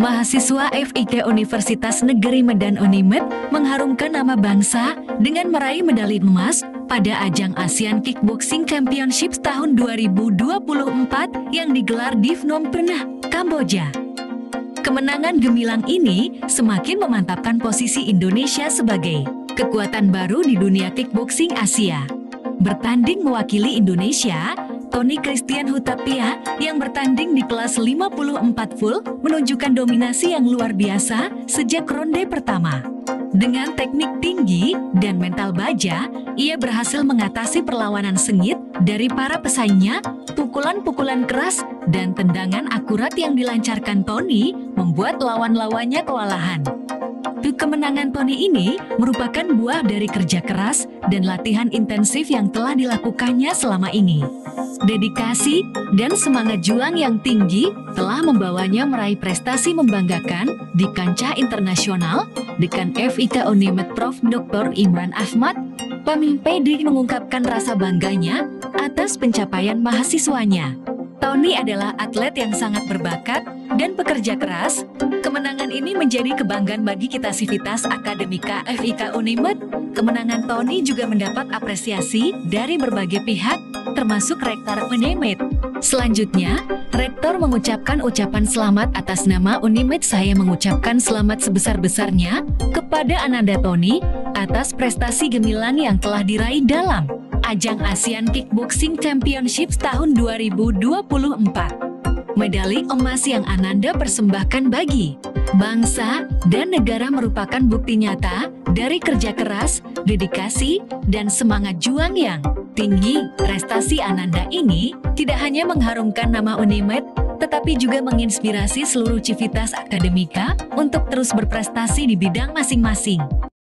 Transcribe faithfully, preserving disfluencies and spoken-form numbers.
Mahasiswa F I K Universitas Negeri Medan Unimed mengharumkan nama bangsa dengan meraih medali emas pada ajang ASEAN Kickboxing Championships tahun dua ribu dua puluh empat yang digelar di Phnom Penh, Kamboja. Kemenangan gemilang ini semakin memantapkan posisi Indonesia sebagai kekuatan baru di dunia kickboxing Asia. Bertanding mewakili Indonesia, Tony Christian Hutapea yang bertanding di kelas lima puluh empat full menunjukkan dominasi yang luar biasa sejak ronde pertama. Dengan teknik tinggi dan mental baja, ia berhasil mengatasi perlawanan sengit dari para pesaingnya. Pukulan-pukulan keras dan tendangan akurat yang dilancarkan Tony membuat lawan-lawannya kewalahan. Kemenangan Tony ini merupakan buah dari kerja keras dan latihan intensif yang telah dilakukannya selama ini. Dedikasi dan semangat juang yang tinggi telah membawanya meraih prestasi membanggakan di kancah internasional. Dekan F I K Unimed Profesor Doktor Imran Ahmad Pamimpedi mengungkapkan rasa bangganya atas pencapaian mahasiswanya. Tony adalah atlet yang sangat berbakat dan pekerja keras. Kemenangan ini menjadi kebanggaan bagi kita Sivitas Akademika F I K Unimed. Kemenangan Tony juga mendapat apresiasi dari berbagai pihak, termasuk Rektor Unimed. Selanjutnya, Rektor mengucapkan ucapan selamat atas nama Unimed. Saya mengucapkan selamat sebesar-besarnya kepada Ananda Tony atas prestasi gemilang yang telah diraih dalam ajang ASEAN Kickboxing Championships tahun dua ribu dua puluh empat. Medali emas yang Ananda persembahkan bagi bangsa dan negara merupakan bukti nyata dari kerja keras, dedikasi, dan semangat juang yang tinggi. Prestasi Ananda ini tidak hanya mengharumkan nama Unimed, tetapi juga menginspirasi seluruh Civitas Akademika untuk terus berprestasi di bidang masing-masing.